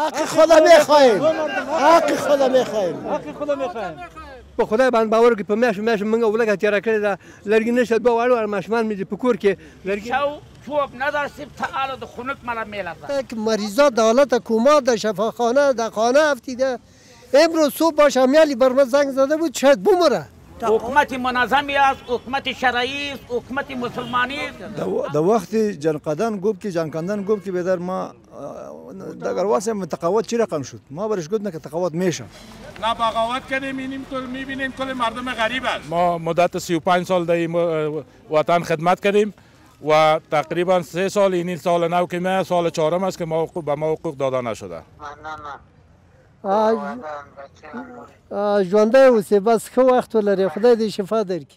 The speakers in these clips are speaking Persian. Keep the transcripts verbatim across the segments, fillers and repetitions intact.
حق خدا میخوایم، حق خدا میخوایم، حق خدا میخوایم. په خدای باندې باور کوي په میاشت میاشت موږ ولګه تیاره کړې ده لرګي نشته دوه واړه ماشومان مې په کور کې لرګي شو چوب نداشتیم تعال د خنک مرا میلازه که مریضا در حالت کما در شفاخانه در خانه افتیده امروز صبح باش امیالی بر من زنگ زده بود شاید بمره. حکومت منظمی است، حکومت شرعی است، حکومت مسلمانی است. در وقت جنقدن گفت که جنگکندن گفت که بدر ما در واسه متقاعد چی رقم شد ما برش گفتن که تقاعد میشه. نه بغاوت کردیم میبینیم کل میبینیم کل مردم غریب است. ما مدت سی و پنج سال در وطن خدمت کردیم و تقریبا سه سال این سال نو که ما سال چهارم است که ما به ما حقوق داده نشده. ژوندی اوسې بس ښه وخت ولرې خدای دې شفا درکړي.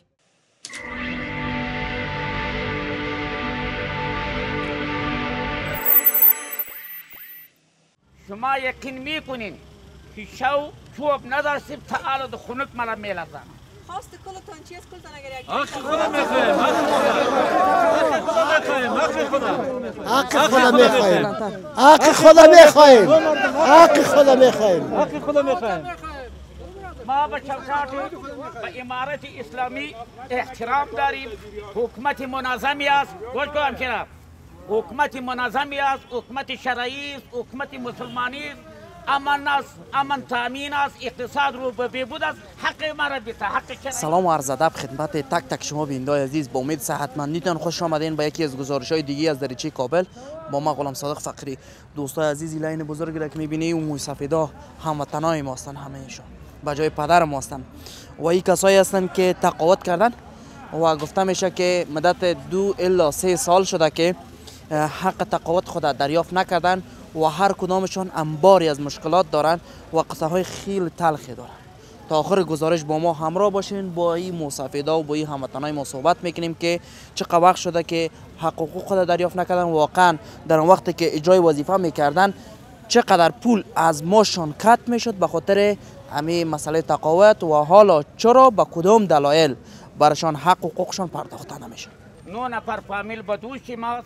شما یقین میکنین که شو چوب نداشتیم تعال د خنک مرا میلازه. خواست کلتان چیست کلتان اگر یک حق خدا میخوایم، حق خدا میخوایم، حق خدا میخوایم، حق خدا میخوایم، حق خدا میخوایم. ما به چوکاٹ به امارت اسلامی احترام داریم. حکومت منظمی است، گوش کن همچنان، حکومت منظمی است، حکومت شرعی است، حکومت مسلمانی است، امن است، امن تامین است، اقتصاد رو به بهبود است. حق ما را بیته حق شرعی. سلام و عرض ادب خدمت تک تک شما بینندگان عزیز، با امید صحتمندیتان خوش آمدین به یکی از گزارش‌های دیگه از دریچه کابل. با ما غلام صادق فقری. دوستای عزیز لاین بزرگی را که می‌بینی و موی سفیدا هموطنای ما هستند، همهشون به جای پدر ما هستند و این کسایی هستند که تقاعد کردن و گفته میشه که مدت دو الی سه سال شده که حق تقاعد خود دریافت نکردن و هر کدامشون انباری از مشکلات دارن و قصه های خیلی تلخی دارن. تا آخر گزارش با ما همراه باشین، با این موسفیدا و با این هموطنای ما صحبت میکنیم که چقدر وقت شده که حقوق خود دریافت نکردن. واقعا در اون وقتی که اجرای وظیفه میکردن چقدر پول از ماشون کات میشد به خاطر همین مسئله تقاعد و حالا چرا به کدام دلایل برشان حق و حقوقشان پرداخته نمیشه. نه نفر فامیل بدوش ما،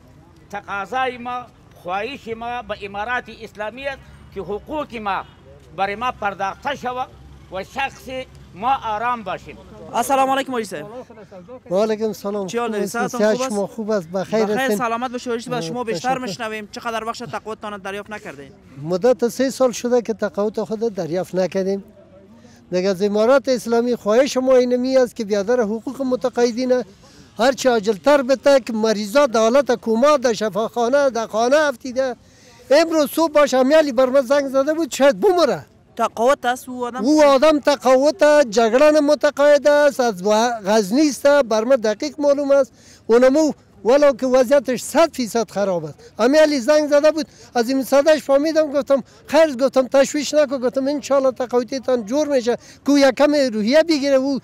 تقاضای ما، خواهش ما به امارات اسلامی است که حقوق ما برای ما پرداخته شود و شخص ما آرام باشیم. السلام علیکم آقای صاحب. و علیکم سلام. چی حال دارید؟ خوب است؟ شما خوب است؟ بخیر بخیر هستین؟ سلامت باشید. از شما بیشتر میشنویم چقدر وقت تقاعدتان دریافت نکردین؟ مدت سه سال شده که تقاعد خود دریافت نکردیم. دیگه از امارات اسلامی خواهش ما اینمی است که بیادر حقوق متقاعدین هرچه عاجلتر بته که مریضا در حالت کما در شفاخانه در خانه افتیده امروز صبح باش امیالی بر من زنگ زده بود شاید بمره. تقاعد است او آدم؟ او آدم تقاعد جگران متقاعد است، از غزنی است، بر من دقیق معلوم است. اونمو ولو که وضعیتش صد فیصد خراب است. امیالی زنگ زده بود از این صداش فهمیدم، گفتم خیر، گفتم تشویش نکن، گفتم ان شاء الله تقاعدتان جور میشه که یکم روحیه بگیره و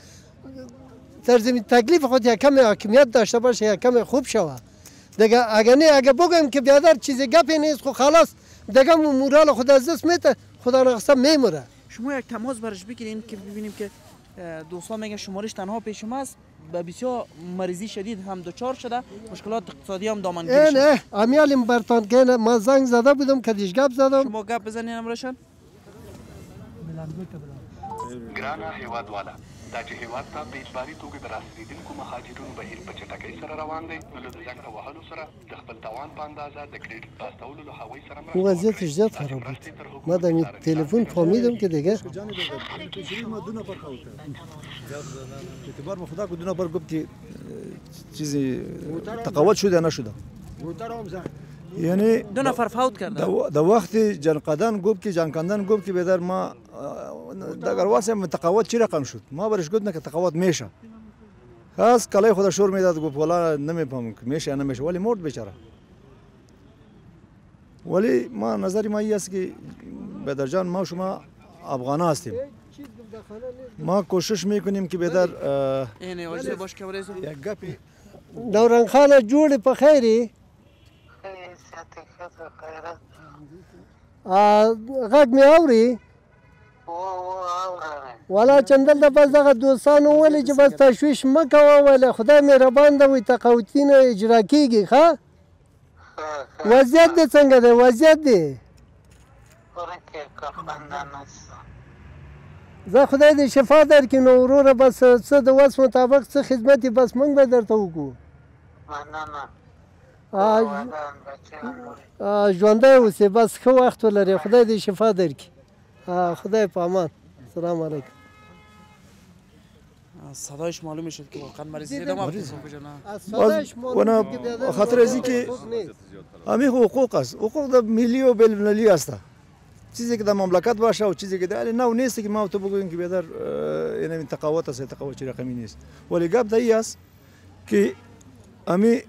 در زمین تکلیف خود یکم حاکمیت داشته باشه، یکم خوب شود. دیگه اگه نه اگه بگم که بیادر چیزی گپی نیست خب خلاص دیگه مورال خود از دست میته، خدا نخواسته میموره. شما یک تماس برش بگیرین که ببینیم که دوستان میگن شمارش تنها پیش ماست، به بسیار مریضی شدید هم دچار شده، مشکلات اقتصادی هم دامنگیر شده. نه امیالیم برتان که ما زنگ زده بودم که دیش گپ زدم. شما گپ بزنین امرشان. ګرانه هیوادواله، دا چې هیواد ته په اجباري توګه د راسرېدونکو مهاجرینو بهیر په چټکۍ سره روان دی، نو له زنګ ته وهلو سره د خپل توان په اندازه د کریډیټ پاستولو له هغوی سره مرسته او وضعیتش زیاد خراب بود. ما در این تلفن فهمیدم که دیگه اعتبار ما خدا کو دو نفر گفت که چیزی تقاعد شده یا نشده، یعنی دو نفر فوت کردن. در وقت جنقدن گفت که جنگکندن گفت که بدر ما در واسه متقاعد چی رقم شد ما برش گفتن که تقاعد میشه. خاص کلای خدا شور میداد، گفت والا نمیفهمم که میشه یا نمیشه، ولی مرد بیچاره. ولی ما نظری ما این است که بدر جان ما شما افغان هستیم، ما کوشش میکنیم که بدر اینه واسه باش که برای یک گپی دوران خانه جوړ په خیری غږ می اوري ولا چندل د بس دغه دوستانو ولې چې بس تشویش مه کوه، ولې خدای مهربان دی وایي تقاعدونه اجرا کېږي. ښه وضعیت دې څنګه دی؟ وضعیت دی زه خدای دې شفا درکړي نو وروره بس څه د وس مطابق څه خدمت یې بس موږ به درته وکړو ژوندی اوسې بس ښه وخت ولرې خدای دې شفا درکړي خدای په امان سلام علیکم صدایش معلوم شد که واقعا مریض دیدم وانا خاطر از اینکه همین حقوق است حقوق در ملی و بین‌المللی است چیزی که در مملکت باشه و چیزی که در نه نیست که ما تو بگوییم که بدر یعنی تقاوت است تقاوت چی رقمی نیست ولی گپ دایی است که همین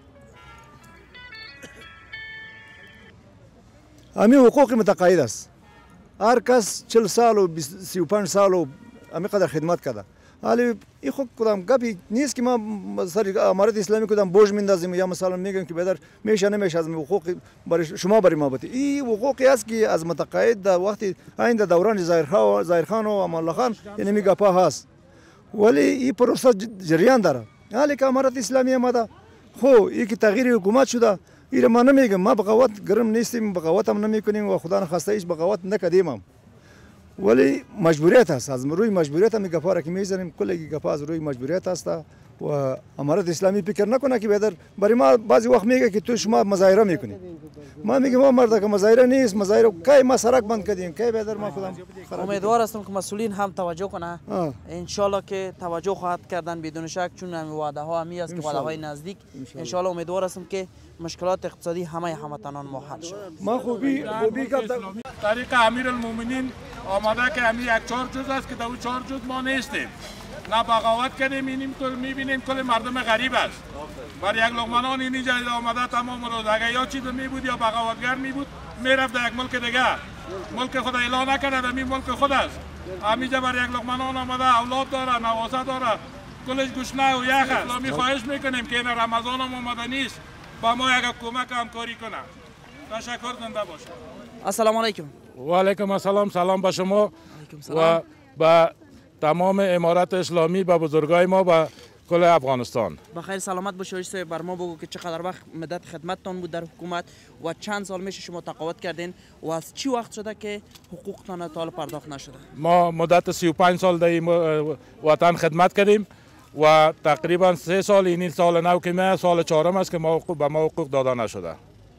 همین حقوق متقاعد است هر کس چهل سال و سی و پنج سال و همین قدر خدمت کرده ولی این خود کدام گپی نیست که ما سر امارت اسلامی کدام بوج میندازیم یا مثلا میگیم که بدر میشه نمیشه از حقوق برای شما برای ما بده این حقوقی است که از متقاعد در وقتی آینده دوران ظاهرخان ظاهرخان و امان الله خان یعنی میگه پا هست ولی این پروسه جریان داره حالی که امارت اسلامی آمده خو این که تغییر حکومت شده این ما نمیگم ما بغاوت گرم نیستیم بغاوت هم نمیکنیم و خدا نخواسته هیچ بغاوت نکردیم ولی مجبوریت است از روی مجبوریت هم گپا را که میزنیم کلی گپا از روی مجبوریت است و امارت اسلامی فکر نکنه که بدر برای ما بعضی وقت میگه که تو شما مظاهره میکنی ما میگیم ما مرد که مظاهره نیست مظاهره کی ما سرک بند کردیم کی بدر ما خودم امیدوار هستم که مسئولین هم توجه کنه ان شاء الله که توجه خواهد کردن بدون شک چون هم وعده ها همی است که وعده های نزدیک ان شاء الله امیدوار هستم که مشکلات اقتصادی همه هموطنان ما حل شود ما خوبی خوبی طریق امیرالمومنین آماده که همین یک چهار جز است که در اون چهار جز ما نیستیم نه بغاوت کردیم اینیم تو میبینیم کل مردم غریب است بر یک لقمه اینجا آمده تمام روز اگر یا چیز می بود یا بغاوتگر می بود میرفت در یک ملک دیگه ملک خود اعلان نکرده همین ملک خود است همینجا بر یک لقمه آمده اولاد داره نواسه داره کلش گشنه و یخ است می خواهش میکنیم که این رمضان هم آمده نیست با ما یک کمک همکاری کنه تشکر زنده باشه السلام علیکم و علیکم السلام سلام به شما و به تمام امارت اسلامی به بزرگای ما به کل افغانستان بخیر سلامت باشید بر ما بگو که چقدر وقت مدت خدمتتان بود در حکومت و چند سال میشه شما تقاعد کردین و از چی وقت شده که حقوقتان تا حالا پرداخت نشده ما مدت سی و پنج سال در وطن خدمت کردیم و تقریبا سه سال این سال نو که ما سال چهارم است که ما به ما حقوق داده نشده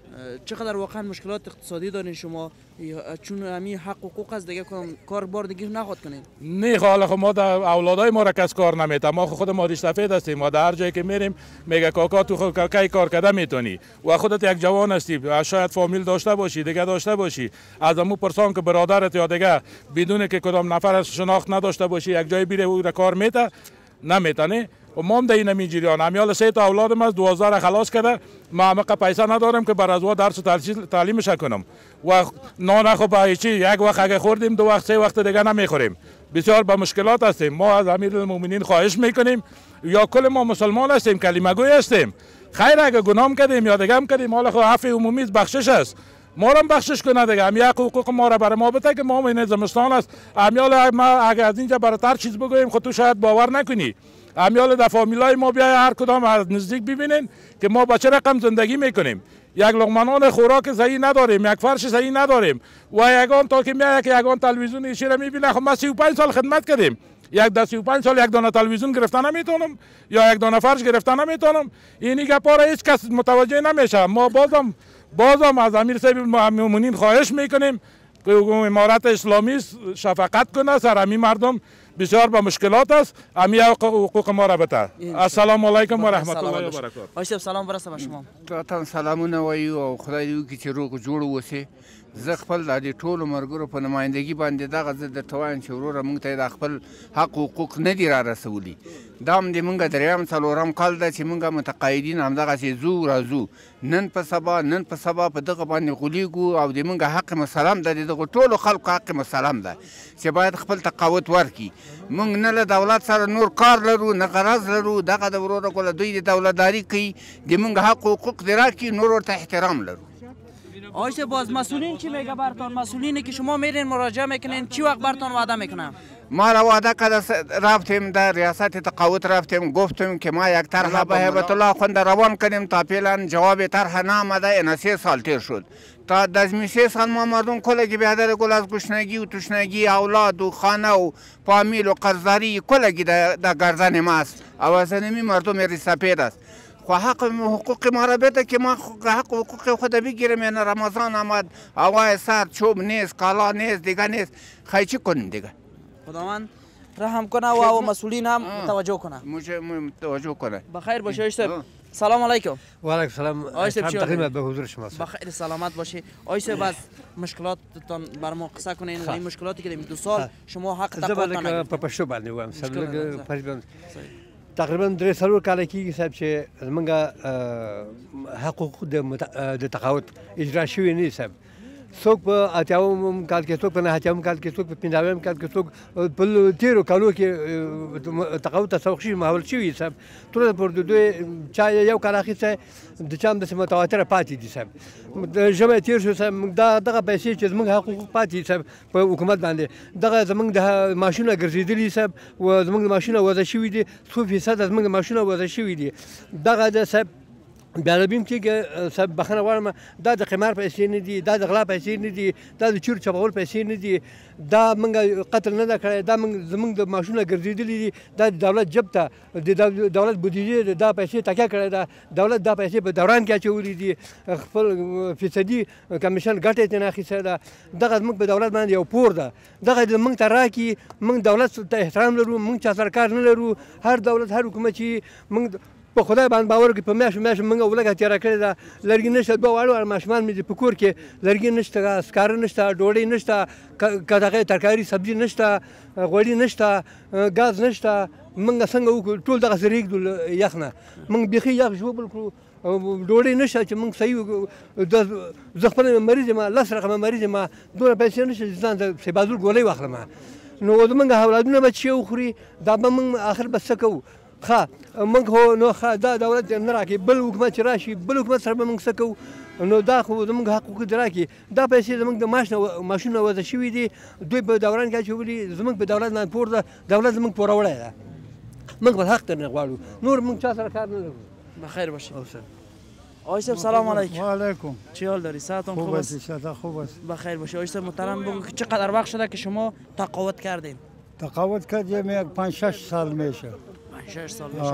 چقدر واقعا مشکلات اقتصادی دارین شما چون همین حق حقوق از دیگه کار بار دیگه نخواد کنین نه حالا خب ما در اولادای ما را کس کار نمیته ما خود ما ریشتفید هستیم ما در هر جایی که میریم میگه کاکا تو خود کی کار کرده میتونی و خودت یک جوان هستی شاید فامیل داشته باشی دیگه داشته باشی از امو پرسان که برادرت یا دیگه بدون که کدام نفر شناخت نداشته باشی یک جای بیره او را کار میته نمیتونه و ما هم در این جریان همیال سه تا اولادم از دوازده را خلاص کرده ما همه پیسه ندارم که بر از و درس و تعلیمش کنم و نان خب هیچی یک وقت اگه خوردیم دو وقت سه وقت دیگه نمیخوریم بسیار به مشکلات هستیم ما از امیرالمومنین خواهش میکنیم یا کل ما مسلمان هستیم کلمه گوی هستیم خیر اگه گناه کردیم یا دیگه هم کردیم حالا خب عفو عمومی بخشش است ما را بخشش کنه دیگه هم یک حقوق ما را برای ما بده که ما این زمستان است امیال ما اگه از اینجا براتر چیز بگوییم خود تو شاید باور نکنی امیال در فامیلای ما بیای هر کدام از نزدیک ببینین که ما با چه رقم زندگی میکنیم یک لقمه خوراک صحیح نداریم یک فرش صحیح نداریم و یگان تا که میای که یگان تلویزیون ایشی را میبینه خب ما سی و پنج سال خدمت کردیم یک ده سی و پنج سال یک دانه تلویزیون گرفتن نمیتونم یا یک دانه فرش گرفتن نمیتونم اینی گپا را هیچ کس متوجه نمیشه ما بازم بازم از امیر صاحب المؤمنین خواهش میکنیم که امارت اسلامی شفقت کنه سر همین مردم بسیار با مشکلات است امی حقوق ما را بده السلام علیکم و رحمت الله و برکاته آشتب سلام برسه به شما تاسو سلامونه وایو او خدای دې وکړي چې روغ جوړ وسی زه خپل د دې ټولو ملګرو په نمایندګي باندې دغه زه درته وایم چې وروره موږ ته د خپل حق حقوق نه دي را رسولي دا هم د موږ دریم څلورم کال ده چې موږ متقاعدین همدغسې ځو راځو نن په سبا نن په سبا په دغه باندې غولیږو او د موږ حق مسلم ده د دغو ټولو خلکو حق مسلم ده چې باید خپل تقاوت ورکړي موږ نه له دولت سره نور کار لرو نه غرض لرو دغه د وروره کوله دوی د دولتداري کوي د موږ حق حقوق دې راکړي نور ورته احترام لرو آیسته باز مسئولین چی میگه برتان؟ مسئولینی که شما میرین مراجعه میکنین چی وقت برتان وعده میکنن؟ ما را وعده کرده رفتیم در ریاست تقاوت رفتیم گفتیم که ما یک طرح به هیبت الله خوند روان کنیم تا فعلا جواب طرح نامده. این سه سال تیر شد تا از سه سال ما مردم کلگی بیادر گل از گشنگی و تشنگی اولاد و خانه و فامیل و قرضداری کلگی در گردن ماست. اوازنمی مردم ریسپید است. خو حق حقوق ما را بده که ما حق حقوق خود بگیریم. این رمضان آمد هوای سر چوب نیست کالا نیست دیگه نیست خیلی چی کنیم دیگه. خداوند رحم کنه و مسئولین هم توجه کنه. توجه کنه. بخیر باشه آیسته. سلام علیکم. و علیکم سلام. آیسته چی تقدیم به حضور شما. بخیر سلامت باشی. آیسته بس مشکلاتتان بر ما قصه کنین. این مشکلاتی که در دو سال شما حق تقاوت نگید. په پښتو باندې وایم. سبلګ پرېبن تقریبا درې څلور کاله کېږي صاحب چې زمونږ حقوق د تقاوت اجرا شوي نه دي صاحب. څوک په اتیاوم کال کې څوک په نه اتیاوم کال کې څوک په پنځاویم کال کې څوک په تیرو کالو کې تقاوت ته سوق شوي محول شوي صاحب. ټوله پر دوی چا یو کال اخیستی د چا هم داسې متواتره پاتې دي صاحب. د ژمی تیر شو صاحب دا دغه پیسې چې زموږ حقوق پاتې دي صاحب په حکومت باندې دغه زموږ د ماشینونه ګرځېدلي صاحب و زموږ د ماشینونه وضع شوي دي څو فیصده زموږ د ماشینونه وضع شوي دي. دغه د صاحب بیادبیم کېږي صاحب بخښنه غواړم دا د قمار پیسې نه دي دا د غلا پیسې نه دي دا د چور چپول پیسې نه دي دا موږ قتل نه ده کړی دا موږ زموږ د ماشینونه ګرځېدلي دي دا د دولت جب ته د دولت بودیجې دا پیسې تکیه کړې ده دولت دا پیسې په دوران کې اچولي دي خپل فیصدي کمیشن ګټه یې ترېنه اخیستی ده دغه زموږ په دولت باندې یو پور ده دغه د موږ ته راکړي موږ دولت ته احترام لرو موږ چا سره کار نه لرو هر دولت هر حکومت چې موږ په خدای باندې باور کوي په میاشتو میاشتو موږ ولږه تېره کړې ده لرګي نشته دوه واړه ماشومان مې دي په کور کې لرګي نشته سکاره نشته ډوډۍ نشته که دغه ترکاري سبزي نشته غوړي نشته ګاز نشته موږ څنګه وکړو ټول دغسې رېږدو یخ نه موږ بیخي یخ ژوبل کړو ډوډۍ نشته چې موږ صحیح زه خپله مریض یم لس رقمه مریض یم دومره پیسې نشته چې ځان ته سیبازول ګولۍ واخلم نو زموږ اولادونه به چې وخوري دا به موږ آخر به څه کوو ښه موږ خو نو ښه دا دولت نه راکړي بل حکومت چې راشي بل حکومت سره به موږ څه کوو نو دا خو زموږ حقوق دې راکړي دا پیسې زموږ د معاش نه معاشونه وضع شوي دي دوی په دوران کې اچولي زموږ په دولت باندې پور ده دولت زموږ پوروړی ده موږ خپل حق ترنه غواړو نور موږ چا سره کار نه لرو. بخیر باشید. آقای صاحب سلام علیکم. و علیکم. چی حال داری؟ صحتتون خوب است؟ خوب است. خوب است. بخیر باشید. آقای صاحب محترم بگو که چقدر وقت شده که شما تقاوت کردین؟ تقاوت کردیم یک پنج شش سال میشه. پنج شش سال میشه.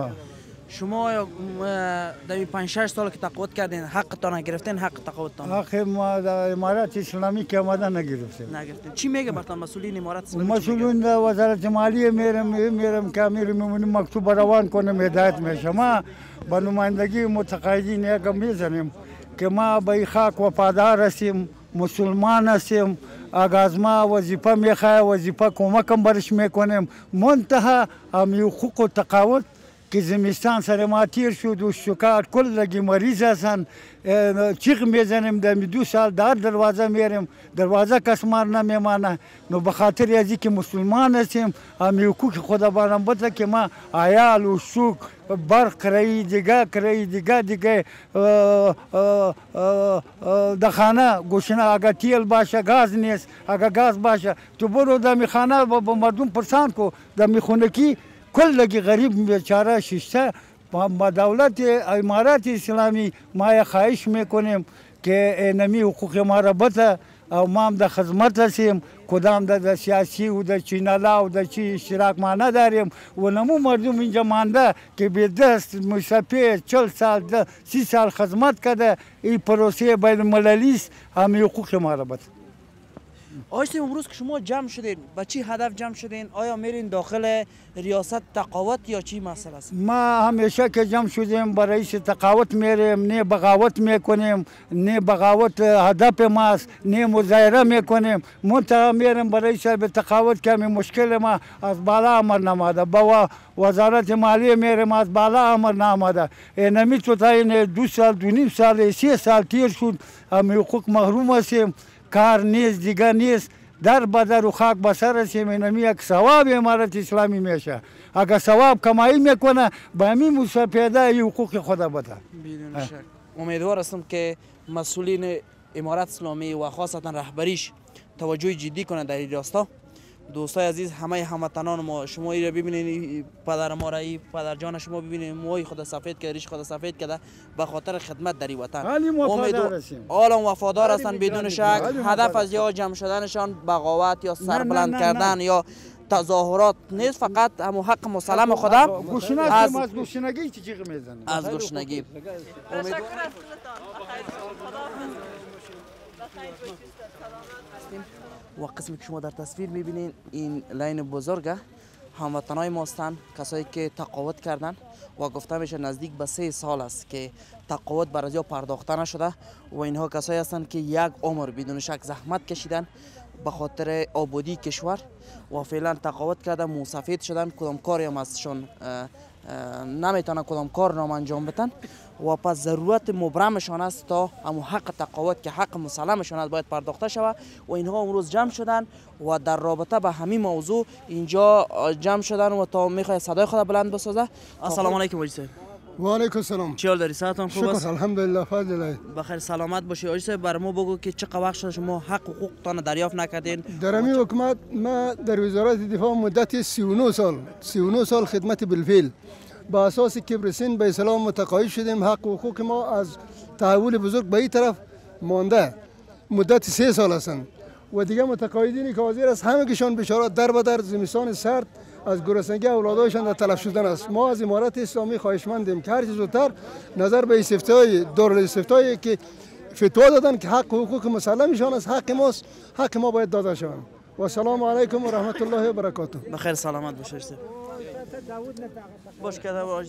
شما در پنج شش سال که تقاوت کردین حقتان گرفتین حق تقاوتتان؟ حق ما در امارات اسلامی که آمده نگرفتیم. نگرفتین. چی میگه برتان مسئولین امارات اسلامی؟ مسئولین در وزارت مالیه میرم میرم که امیر میمونیم مکتوب روان کنم هدایت میشه ما با نمایندگی متقاعدین یکم میزنیم که ما به خاک وفادار هستیم مسلمان هستیم اگه از ما وظیفه میخواه وظیفه کمکم برش میکنیم منتها امی حقوق و تقاوت که زمستان سر ما تیر شد و شکار کل لگی مریض هستن چیغ میزنیم در دو سال در دروازه میریم دروازه کس مار نمیمانه نو بخاطر ازی که مسلمان هستیم امی حقوق خدا بارم بده که ما عیال و سوک برق کرایی دیگه کرایی دیگه دیگه در خانه گوشنه اگه تیل باشه گاز نیست اگه گاز باشه تو برو در می خانه با مردم پرسان کو در می خونکی کل لگی غریب بیچاره ششته با دولت امارات اسلامی ما خواهش میکنیم که نمی حقوق ما را بده او ما هم در خدمت هستیم کدام در سیاسی و در چینالا و در چی اشتراک ما نداریم و نمو مردم اینجا مانده که به دست مسافر چل سال ده سی سال خدمت کرده این پروسه بین المللی است همی حقوق ما را بده. آقای صاحب امروز که شما جمع شدین با چی هدف جمع شدین؟ آیا میرین داخل ریاست تقاوت یا چی مسئله است؟ ما همیشه که جمع شدیم با رئیس تقاوت میریم نه بغاوت میکنیم نه بغاوت هدف ماست نه مظاهره میکنیم منتها میریم با رئیس تقاوت که همین مشکل ما از بالا امر نماده با وزارت مالیه میریم از بالا امر نماده نمی تو تا این دو سال دو نیم سال سه سال تیر شد همی حقوق محروم هستیم کار نیست دیگه نیست در بدر و خاک بسر هستیم اینمی یک ثواب امارت اسلامی میشه اگر ثواب کمایی میکنه به همین مستفیده ای حقوق خدا بده. بدون شک امیدوار هستم که مسئولین امارت اسلامی و خاصتا رهبریش توجه جدی کنه در این راستا. دوستای عزیز، همه هموطنان ما، شما این را ببینید، پدر ما را، پدر جان شما ببینید، موی خود سفید کرده، ریش خود سفید کرده به خاطر خدمت در این وطن. حالا وفادار هستند بدون شک. هدف از یا جمع شدنشان بغاوت یا سربلند کردن یا تظاهرات نیست، فقط همون حق مسلم خدا از از گوشنگی چی جیغ میزنه، از گوشنگی. و قسمی که شما در تصویر میبینین این لین بزرگه هموطنای ما هستند، کسایی که تقاعد کردن و گفته میشه نزدیک به سه سال است که تقاعد بر ازیا پرداخته نشده و اینها کسایی هستند که یک عمر بدون شک زحمت کشیدن به خاطر آبادی کشور و فعلا تقاعد کردن، موسفید شدن، کدام کاری هم ازشون نمیتونن کدام کار نام انجام بدن و پس ضرورت مبرمشان است تا همون حق تقاعد که حق مسلمشان است باید پرداخته شود و اینها امروز جمع شدن و در رابطه به همین موضوع اینجا جمع شدن و تا میخواد صدای خود بلند بسازه. السلام علیکم حاجی صاحب. و علیکم السلام. چی حال داری؟ صحتتان خوب است؟ شکر الحمدلله فضل الله. بخیر سلامت باشی. حاجی صاحب بر ما بگو که چقدر وقت شده شما حق حقوقتان دریافت نکردین؟ در امی حکومت ما در وزارت دفاع مدت سی و نه سال سی و نه سال خدمت بالفعل با اساس کبر سن به اسلام متقاعد شدیم. حق و حقوق ما از تحول بزرگ به این طرف مانده مدت سه سال هستند و دیگه متقاعدینی که حاضر است همه کشان بشارت در به در زمستان سرد از گرسنگی اولادایشان در تلف شدن است. ما از امارت اسلامی خواهشمندیم که هر چه زودتر نظر به استفتای دارالاستفتایی که فتوا دادن که حق و حقوق مسلمشان است حق ماست، حق ما باید داده شود. و السلام علیکم و رحمت الله و برکاته. بخیر سلامت باشید. باش کرده باش.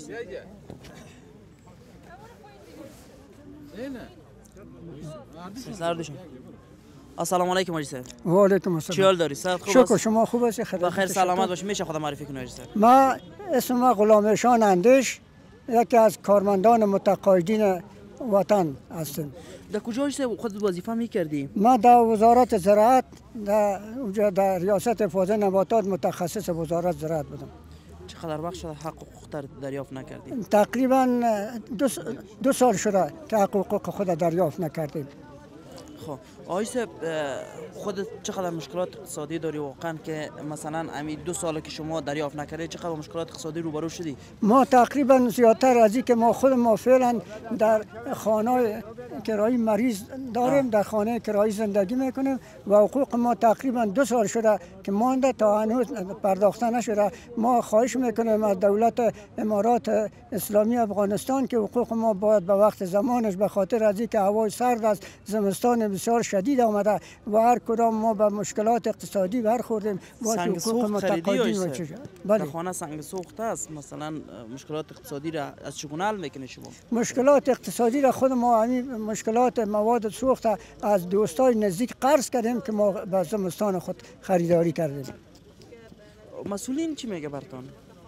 سردشون. السلام علیکم حاجی صاحب. و علیکم السلام. چی حال داری؟ صحت خوب است؟ شکر شما خوب هستی؟ بخیر سلامت باشی. میشه خدا معرفی کنی حاجی صاحب؟ ما اسم ما غلام ارشان اندیش، یکی از کارمندان متقاعدین وطن هستم. در کجا صاحب خود وظیفه میکردی؟ ما در وزارت زراعت در اونجا در ریاست حفاظت نباتات متخصص وزارت زراعت بودم. چقدر وقت شده حق و حقوق دریافت نکردی؟ تقریبا دو, دو سال شده که حق و حقوق خود دریافت نکردیم. خب آقای صاحب خودت چقدر مشکلات اقتصادی داری واقعا که مثلا امی دو ساله که شما دریافت نکردی چقدر مشکلات اقتصادی روبرو شدی؟ ما تقریبا زیادتر از این که ما خود ما فعلا در خانه کرایی مریض داریم آه. در خانه کرایی زندگی میکنیم و حقوق ما تقریبا دو سال شده که مانده تا هنوز پرداخته نشده. ما خواهش میکنیم از دولت امارات اسلامی افغانستان که حقوق ما باید به وقت زمانش به خاطر از این که هوای سرد است، زمستان بسیار شدید آمده و هر کدام ما به مشکلات اقتصادی برخوردیم. سنگ سوخت خریدی؟ بله خانه سنگ سوخت است. مثلا مشکلات اقتصادی را از چگونه حل میکنید شما؟ مشکلات اقتصادی را خود ما همین مشکلات مواد سوخت از دوستای نزدیک قرض کردیم که ما به زمستان خود خریداری کردیم. مسئولین چی میگه برتان؟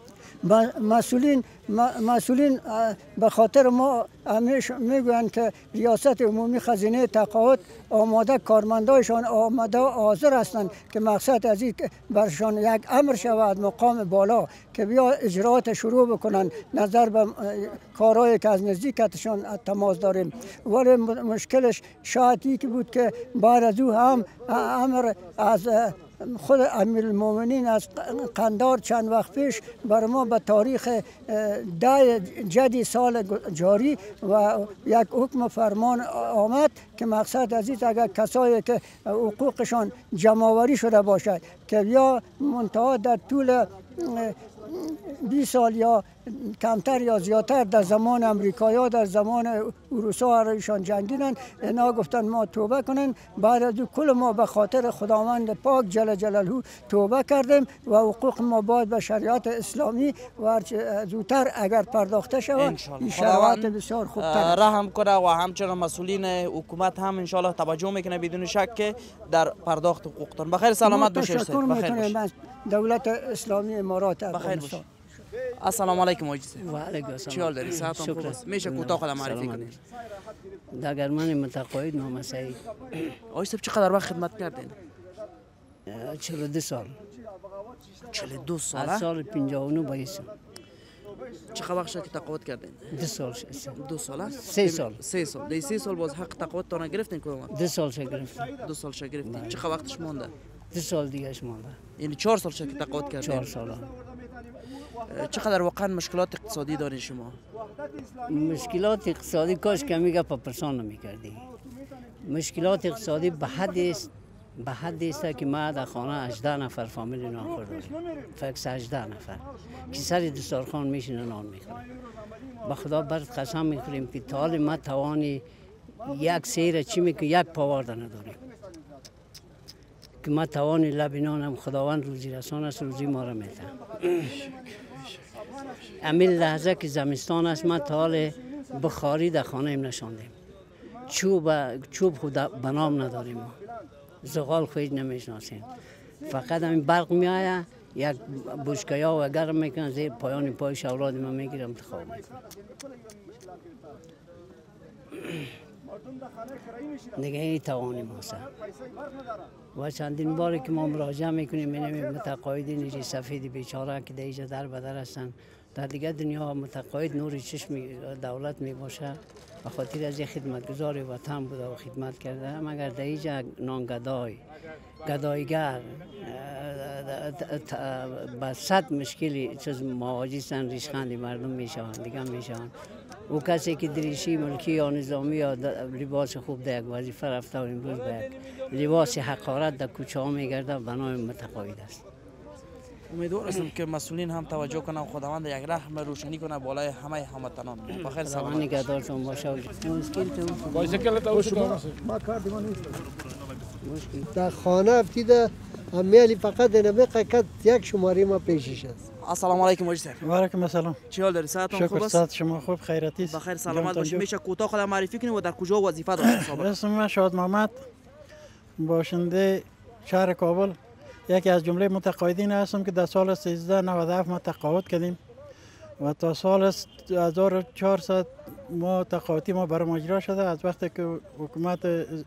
مسئولین مسئولین به خاطر ما همیشه میگویند که ریاست عمومی خزینه تقاعد آماده، کارمندایشان آماده حاضر هستند که مقصد از این برشان یک امر شود مقام بالا که بیا اجرات شروع بکنن نظر به کارهایی که از نزدیکتشان تماس داریم. ولی مشکلش شاید این بود که بعد از او هم امر از خود امیرالمومنین از قندار چند وقت پیش بر ما به تاریخ ده جدی سال جاری و یک حکم فرمان آمد که مقصد از این اگر کسایی که حقوقشان جمع‌آوری شده باشد که یا منتها در طول بیست سال یا کمتر یا زیادتر در زمان امریکایی در زمان روسا ایشان جنگیدن، اینا گفتن ما توبه کنن. بعد از کل ما به خاطر خداوند پاک جل جلاله توبه کردیم و حقوق ما باید به شریعت اسلامی و زودتر اگر پرداخته شود این شرایط بسیار خوبتر رحم کنه و همچنین مسئولین حکومت هم ان شاء الله توجه میکنه بدون شک که در پرداخت حقوقتان. بخیر سلامت باشید. بخیر باش. دولت اسلامی امارات افغانستان. السلام علیکم حاجی صاحب. و علیکم السلام. چی حال داری؟ صحتتون خوب است؟ میشه کوتاه خود معرفی کنید؟ دگرمن متقاعد محمد سعید. حاجی صاحب چقدر وقت خدمت کردین؟ چهل و دو سال. چهل و دو سال؟ از سال پنجاه و نه بایست. چقدر وقت شد که تقاعد کردین؟ دو سال شد. دو سال است؟ سه سال. سه سال. دی سه سال باز حق تقاعد تا نگرفتین کدوم؟ دو سال شد گرفتیم. دو سال شد گرفتین. چقدر وقتش مونده؟ دو سال دیگهش مونده. یعنی چهار سال شد که تقاعد کردین؟ چهار سال. چقدر واقعا مشکلات اقتصادی دارین شما؟ مشکلات اقتصادی کاش کمی گپ پرسان نمی‌کردی. مشکلات اقتصادی به حدی است به حدی است که ما در خانه هجده نفر فامیل نان داریم. فکر هجده نفر که سر دسترخوان میشینن نان میخورن. به خدا برات قسم میخوریم که تا حال ما توانی یک سیر چی میگه یک پاورده نداریم. که ما توانی لبنانم خداوند روزی رسان است روزی ما را میده. امیل لحظه که زمستان است ما تا حال بخاری در خانه ایم نشاندیم. چوب چوب خود بنام نداریم ما. زغال خود نمیشناسیم. فقط همین برق میآید یک بشکیا و گرم میکنن زیر پایان پایش اولاد ما میگیرم انتخاب میکنم. دیگه این توانی ماست. و چندین باری که ما مراجعه میکنیم می‌بینیم متقاعدین اینجا سفید بیچاره که دیگه در بدر هستن. در دیگه دنیا متقاعد نور چشم دولت می باشه. به خاطر از خدمتگزار وطن بوده و خدمت کرده. مگر در اینجا نانگدای گدایگر با صد مشکلی چیز مواجه سن ریشخندی مردم میشن دیگه میشن. او کسی که دریشی ملکی یا نظامی یا لباس خوب در یک وظیفه رفته و امروز به یک لباس حقارت در کوچه ها میگرده بنای متقاعد است. امیدوار هستم که مسئولین هم توجه کنند و خداوند یک رحم روشنی کنه بالای همه هموطنان. بخیر سلامت. نگهدارتون باشه. مشکل تو بایسکل تو شما ما کار دیگه نیست. در خانه افتیده امیالی فقط نمیقه که یک شماره ما پیشش است. السلام علیکم مجید صاحب. و علیکم السلام. چی حال داری؟ صحتتون خوب است؟ شکر شما خوب خیراتی است. بخیر سلامت باشید. میشه کوتاه خود معرفی کنید و در کجا وظیفه داشتید سابقا؟ اسم من شاد محمد باشنده شهر کابل یکی از جمله متقاعدین هستم که در سال سیزده و نود و هفت ما تقاعد کردیم و تا سال هزار و چهارصد ما تقاعدی ما برام اجرا شده. از وقتی که حکومت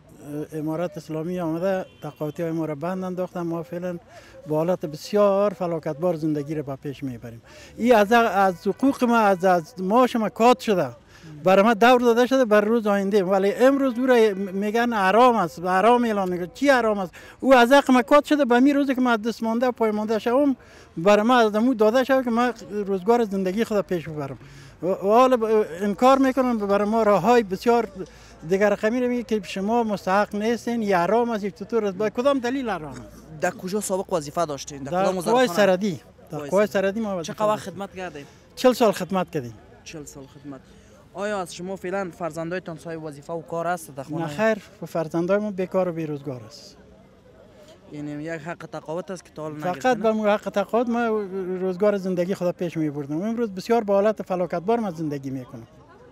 امارت اسلامی آمده تقاعدی های ما را بند انداختن. ما فعلا با حالت بسیار فلاکتبار زندگی را به پیش میبریم. این از از حقوق ما از از معاش ما کات شده، برای ما دور داده شده بر روز آینده، ولی امروز او را میگن حرام است، حرام اعلام میکنه. چی حرام است؟ او از حق ما کات شده. به می روزی که ما دست مانده پای مانده شوم برای ما از دمو داده شده که ما روزگار زندگی خود پیش ببرم. و حالا انکار میکنن برای ما راههای بسیار دیگر رقمی رو میگه که شما مستحق نیستین یا حرام است. چطور است؟ با کدام دلیل حرام است؟ در کجا سابق وظیفه داشتین؟ در قوای سرحدی. در قوای سرحدی ما وظیفه. چقدر وقت خدمت کردین؟ چهل سال خدمت کردیم. چهل سال خدمت. آیا از شما فعلا فرزندایتان صاحب وظیفه و کار است در خانه؟ نه خیر، فرزندایمون بیکار و بیروزگار است. یعنی یک حق تقاعد است که تا حالا نگرفتن؟ فقط به حق تقاعد ما روزگار زندگی خود پیش می‌بردم. امروز بسیار با حالت فلاکتبار ما زندگی میکنم.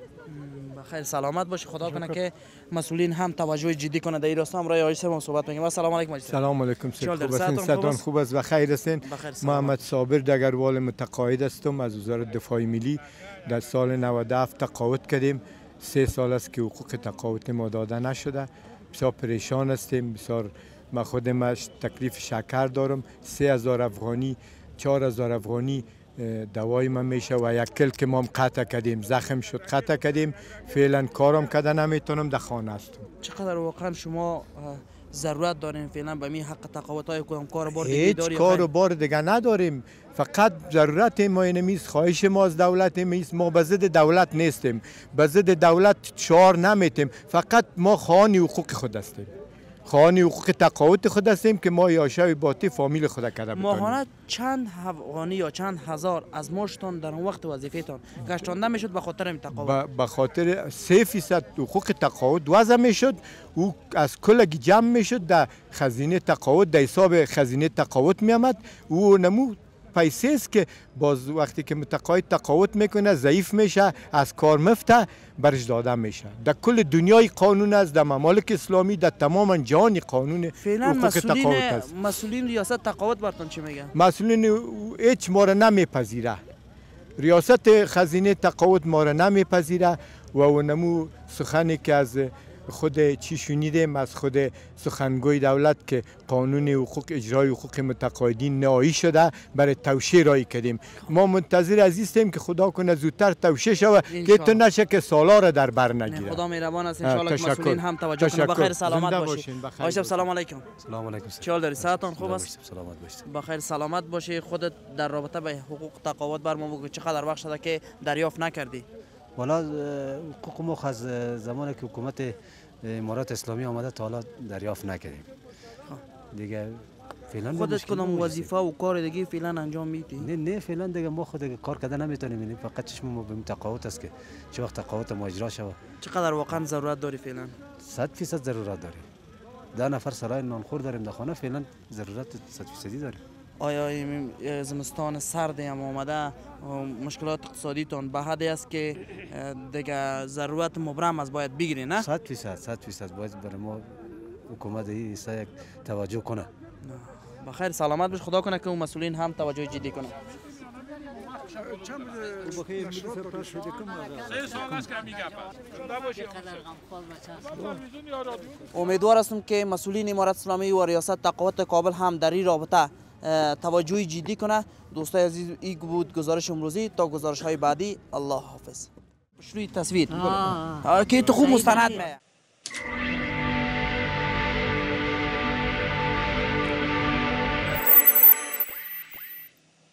بخیر سلامت باشه. خدا کنه که مسئولین هم توجه جدی کنه در این راستا. امروز آقای صاحب صحبت می‌کنیم. السلام علیکم. سلام علیکم. خوب هستین؟ صحتتون خوب است و خیر هستین؟ محمد صابر دگروال متقاعد هستم از وزارت دفاع ملی. در سال نود و هفت تقاعد کردیم. سه سال است که حقوق تقاعد ما داده نشده. بسیار پریشان هستیم. بسیار ما خودم تکلیف شکر دارم. سه هزار افغانی، چهار هزار افغانی دوای من میشه و یک کل که ما قطع کردیم، زخم شد قطع کردیم. فعلا کارم کردن نمیتونم، در خانه هستم. چقدر واقعا شما ضرورت دارین فعلا به می حق تقاعد های کدام کار بار دیگه داریم؟ هیچ کار بار دیگه نداریم. فقط ضرورت ما اینمیست، خواهش ما از دولت میست. ما به ضد دولت نیستیم، به ضد دولت شعار نمیتیم. فقط ما خواهان حقوق خود هستیم، خواهان حقوق تقاعد خود هستیم که ما یاشای باطی فامیل خود کرده بکنیم. ماهانه چند افغانی یا چند هزار از ماشتان در اون وقت وظیفه‌تان گشتانده میشد به خاطر این تقاعد؟ به خاطر سه فیصد حقوق تقاعد وضع میشد. او از کلگی جمع میشد در خزینه تقاعد، در حساب خزینه تقاعد میامد. او نمو پیسه است که باز وقتی که متقاعد تقاعد میکنه ضعیف میشه، از کار مفته برش داده میشه. در کل دنیای قانون است، در ممالک اسلامی، در تمام جهان قانون حقوق تقاعد است. مسئولین ریاست تقاعد براتون چی میگن؟ مسئولین هیچ ما را نمیپذیره. ریاست خزینه تقاعد ما را نمیپذیره و اونمو سخنی که از خود چی شنیدیم از خود سخنگوی دولت که قانون حقوق اجرای حقوق متقاعدین نهایی شده برای توشیح رای کردیم. ما منتظر عزیزیم که خدا کنه زودتر توشیح شود که تو نشه که سالا را در بر نگیره. خدا مهربان است ان شاء الله که مسئولین هم توجه کنند. بخیر سلامت باشین. آقای شب سلام علیکم. سلام علیکم. چه حال داری؟ صحتتون خوب است؟ سلامت باشید. بخیر سلامت باشی. خودت در رابطه به حقوق تقاعد بر ما بگو چقدر وقت شده که دریافت نکردی؟ والا حقوق ما از زمانی که حکومت امارات اسلامی آمده تا حالا دریافت نکردیم. دیگه فعلا خودت کدام وظیفه و کار دیگه فعلا انجام میدی؟ نه نه فعلا دیگه ما خود کار کرده نمیتونیم، یعنی فقط چشم ما به تقاعد است که چه وقت تقاعد ما اجرا شود. چقدر واقعا ضرورت داری فعلا؟ صد فیصد ضرورت داریم. ده نفر سرای نانخور داریم در خانه، فعلا ضرورت صد فیصدی داریم. آیا زمستان سرد هم آمده مشکلات اقتصادی تون به حدی است که دیگه ضرورت مبرم از باید بگیری نه؟ صد فیصد صد فیصد باید برای ما حکومت این یک توجه کنه. بخیر سلامت باش. خدا کنه که اون مسئولین هم توجه جدی کنه. امیدوار هستم که مسئولین امارت اسلامی و ریاست تقاعد کابل هم در این رابطه توجه جدی کنه. دوستای عزیز این بود گزارش امروزی. تا گزارش های بعدی الله حافظ. روی تصویر که تو خوب مستند میه.